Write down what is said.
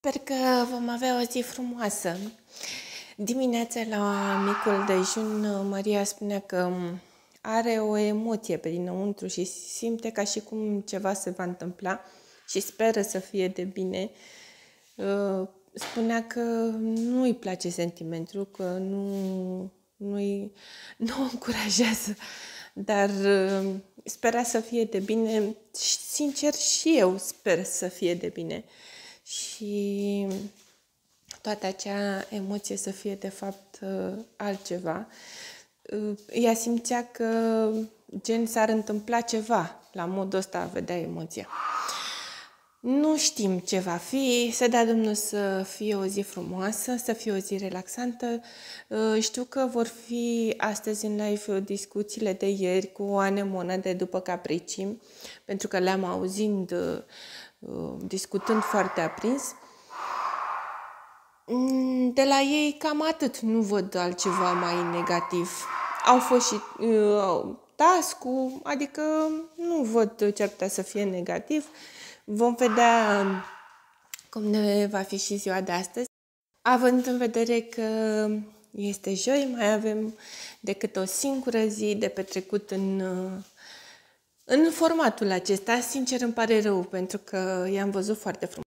Sper că vom avea o zi frumoasă. Dimineața la micul dejun, Maria spunea că are o emoție pe dinăuntru și simte ca și cum ceva se va întâmpla și speră să fie de bine. Spunea că nu îi place sentimentul, că nu o încurajează, dar spera să fie de bine. Sincer, și eu sper să fie de bine. Și toată acea emoție să fie de fapt altceva. Ea simțea că gen s-ar întâmpla ceva, la modul ăsta vedea emoția. Nu știm ce va fi, să dea Domnul să fie o zi frumoasă, să fie o zi relaxantă. Știu că vor fi astăzi în live discuțiile de ieri cu Anemona de după Capricii, pentru că le-am auzind discutând foarte aprins. De la ei cam atât, nu văd altceva mai negativ. Au fost și task-ul, adică nu văd ce ar putea să fie negativ. Vom vedea cum ne va fi și ziua de astăzi. Având în vedere că este joi, mai avem decât o singură zi de petrecut în formatul acesta. Sincer îmi pare rău pentru că i-am văzut foarte frumos.